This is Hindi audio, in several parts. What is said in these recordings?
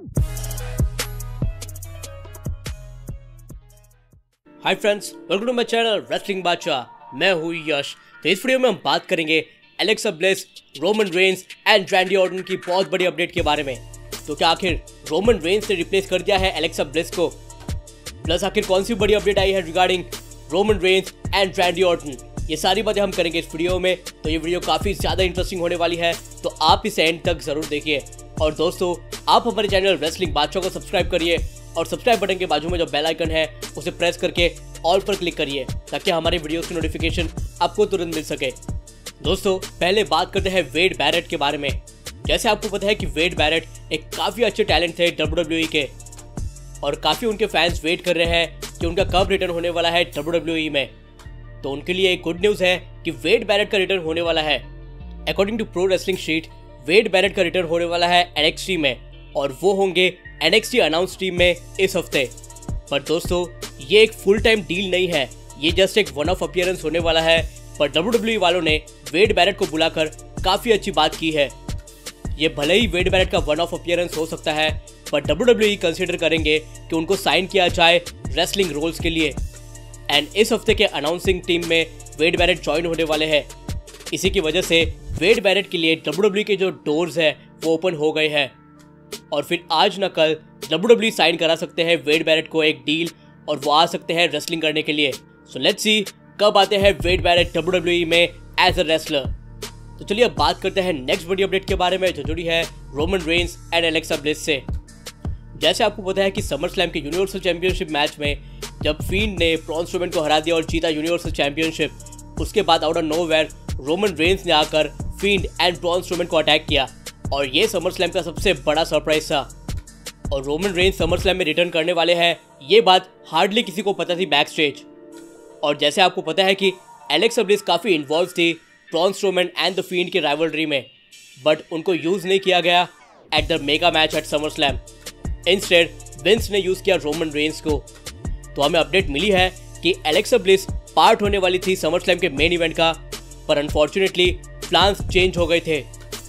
Hi friends, welcome to my channel wrestling Badshah. मैं हूँ यश। तो इस वीडियो में हम बात करेंगे Alexa Bliss, Roman Reigns and Randy Orton की बहुत बड़ी अपडेट के बारे में। तो क्या आखिर रोमन रेंस ने रिप्लेस कर दिया है एलेक्सा ब्लिस को? प्लस आखिर कौन सी बड़ी अपडेट आई है regarding Roman Reigns and Randy Orton? ये सारी बातें हम करेंगे इस वीडियो में। तो ये वीडियो काफ़ी ज़्यादा इंटरेस्टिंग होने वाली है, तो आप इसे एंड तक ज़रूर देखिए। और दोस्तों, आप हमारे चैनल रेसलिंग बादशाह को सब्सक्राइब करिए और सब्सक्राइब बटन के बाजू में जो बेल आइकन है उसे प्रेस करके ऑल पर क्लिक करिए ताकि हमारे वीडियोस की नोटिफिकेशन आपको तुरंत मिल सके। दोस्तों, पहले बात करते हैं वेड बैरेट के बारे में। जैसे आपको पता है कि वेड बैरेट एक काफ़ी अच्छे टैलेंट थे WWE के, और काफ़ी उनके फैंस वेट कर रहे हैं कि उनका कब रिटर्न होने वाला है WWE में। तो उनके लिए एक गुड न्यूज़ है कि वेड बैरेट का रिटर्न होने वाला है। According to Pro Wrestling Sheet, Wade Barrett का रिटर्न होने वाला है NXT में, और वो होंगे NXT अनाउंस टीम में इस हफ्ते। पर दोस्तों, ये एक फुल टाइम डील नहीं है, ये जस्ट एक वन ऑफ अपीयरेंस होने वाला है। पर WWE वालों ने वेड बैरेट को बुलाकर काफ़ी अच्छी बात की है। ये भले ही वेड बैरेट का वन ऑफ अपीयरेंस हो सकता है, पर WWE कंसिडर करेंगे कि उनको साइन किया जाए रेसलिंग रोल्स के लिए। एंड इस हफ्ते के अनाउंसिंग टीम में वेड बैरेट ज्वाइन होने वाले हैं। इसी की वजह से वेड बैरेट के लिए WWE के जो डोर्स है वो ओपन हो गए हैं, और फिर आज न कल WWE साइन करा सकते हैं वेड बैरेट को एक डील, और वो आ सकते हैं रेसलिंग करने के लिए। सो लेट्स सी कब आते हैं वेड बैरेट WWE में एज अ रेसलर। तो चलिए अब बात करते हैं नेक्स्ट बड़ी अपडेट के बारे में, जो जुड़ी है Roman Reigns and Alexa Bliss से। जैसे आपको पता है कि समर स्लैम के यूनिवर्सल चैंपियनशिप मैच में जब फील्ड ने ब्रॉन स्ट्रोमैन को हरा दिया और जीता यूनिवर्सल चैंपियनशिप, उसके बाद out of nowhere Roman Reigns ने आकर फील्ड एंड ब्रॉन स्ट्रोमैन को अटैक किया, और ये समर स्लैम का सबसे बड़ा सरप्राइज था। और रोमन रेंस समर स्लैम में रिटर्न करने वाले हैं, ये बात हार्डली किसी को पता थी बैक स्टेज। और जैसे आपको पता है कि एलेक्सा ब्लिस काफ़ी इन्वॉल्व थी Braun Strowman and the Fiend की राइवलरी में, बट उनको यूज़ नहीं किया गया at the mega match at SummerSlam. Instead Vince ने यूज़ किया रोमन रेंस को। तो हमें अपडेट मिली है कि एलेक्सा ब्लिस पार्ट होने वाली थी समर स्लैम के मेन इवेंट का, पर अनफॉर्चुनेटली प्लान्स चेंज हो गए थे।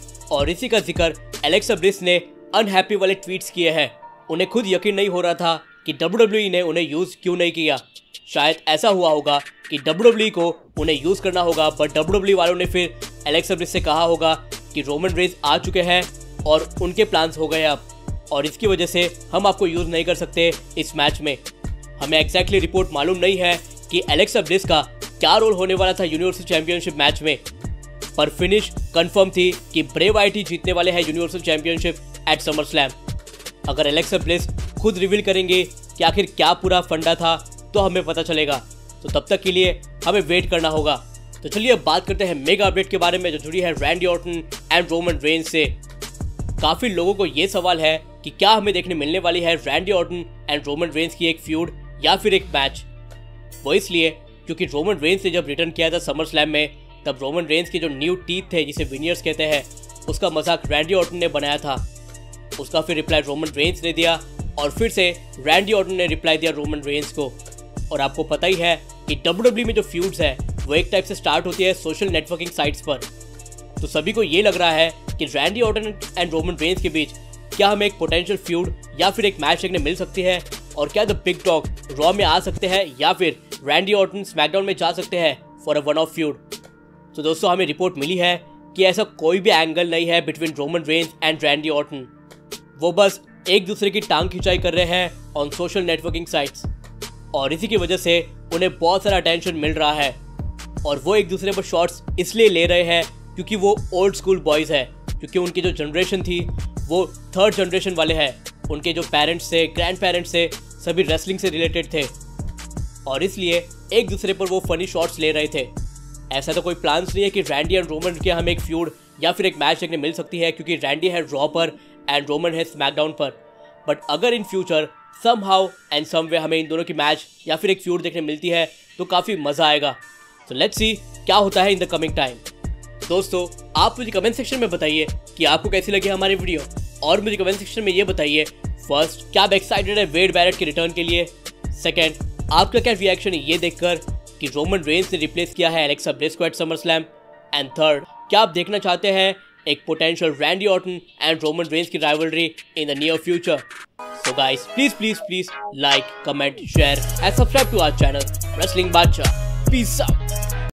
और इसी का जिक्र एलेक्सा ब्लिस ने अनहैप्पी वाले ट्वीट्स किए हैं। उन्हें खुद यकीन नहीं हो रहा था कि WWE ने उन्हें यूज़ क्यों नहीं किया। शायद ऐसा हुआ होगा कि WWE को उन्हें यूज़ करना होगा, पर WWE वालों ने फिर एलेक्सा ब्लिस से कहा होगा कि रोमन रेंस आ चुके हैं और उनके प्लान्स हो गए अब, और इसकी वजह से हम आपको यूज़ नहीं कर सकते इस मैच में। हमें एग्जैक्टली रिपोर्ट मालूम नहीं है कि एलेक्सा ब्लिस का क्या रोल होने वाला था यूनिवर्सल चैंपियनशिप मैच में, पर फिनिश कंफर्म थी कि ब्रे वाइट ही जीतने वाले हैं Universal Championship at SummerSlam. अगर एलेक्सा ब्लिस खुद रिवील करेंगे कि आखिर क्या पूरा फंडा था, तो हमें पता चलेगा। तो तब तक के लिए हमें वेट करना होगा। तो चलिए अब बात करते हैं मेगा अपडेट के बारे में, जो जुड़ी है Randy Orton and Roman Reigns से। काफ़ी लोगों को ये सवाल है कि क्या हमें देखने मिलने वाली है Randy Orton and Roman Reigns की एक फ्यूड या फिर एक मैच। वो इसलिए क्योंकि रोमन रेंस ने जब रिटर्न किया था समर स्लैम में, तब रोमन रेंस के जो न्यू टीथ थे, जिसे विनियर्स कहते हैं, उसका मजाक रैंडी ऑर्टन ने बनाया था। उसका फिर रिप्लाई रोमन रेंस ने दिया, और फिर से रैंडी ऑर्टन ने रिप्लाई दिया रोमन रेंस को। और आपको पता ही है कि WWE में जो फ्यूड्स है वो एक टाइप से स्टार्ट होती है सोशल नेटवर्किंग साइट्स पर। तो सभी को ये लग रहा है कि Randy Orton and Roman Reigns के बीच क्या हमें एक पोटेंशियल फ्यूड या फिर एक मैच देखने मिल सकती है, और क्या द बिग डॉग रॉ में आ सकते हैं, या फिर रैंडी ऑर्टन स्मैकडाउन में जा सकते हैं for a one off feud. तो दोस्तों, हमें रिपोर्ट मिली है कि ऐसा कोई भी एंगल नहीं है between Roman Reigns and Randy Orton. वो बस एक दूसरे की टांग खिंचाई कर रहे हैं ऑन सोशल नेटवर्किंग साइट्स, और इसी की वजह से उन्हें बहुत सारा अटेंशन मिल रहा है। और वो एक दूसरे पर शॉट्स इसलिए ले रहे हैं क्योंकि वो ओल्ड स्कूल बॉयज़ है, क्योंकि उनकी जो जनरेशन थी वो थर्ड जनरेशन वाले हैं। उनके जो पेरेंट्स थे, ग्रैंड पेरेंट्स थे, सभी रेसलिंग से रिलेटेड थे, और इसलिए एक दूसरे पर वो फनी शॉट्स ले रहे थे। ऐसा तो कोई प्लान्स नहीं है कि रैंडी एंड रोमन के हमें एक फ्यूड या फिर एक मैच देखने मिल सकती है, क्योंकि रैंडी है रॉ पर एंड रोमन है स्मैकडाउन पर। बट अगर in future somehow and someway हमें इन दोनों की मैच या फिर एक फ्यूड देखने मिलती है, तो काफ़ी मज़ा आएगा। तो लेट्स सी क्या होता है इन द कमिंग टाइम। दोस्तों, आप मुझे कमेंट सेक्शन में बताइए कि आपको कैसी लगी हमारी वीडियो, और मुझे कमेंट सेक्शन में ये बताइए, फर्स्ट, क्या आप एक्साइटेड है वेड बैरेट के रिटर्न के लिए? सेकेंड, आपका क्या रिएक्शन है ये देखकर कि रोमन रेंस ने रिप्लेस किया है एलेक्सा ब्लिस को at SummerSlam? And third, क्या आप देखना चाहते हैं एक potential Randy Orton and Roman Reigns की rivalry in the near future. So guys, please like, comment, share and subscribe to our channel Wrestling Bacha. Peace out.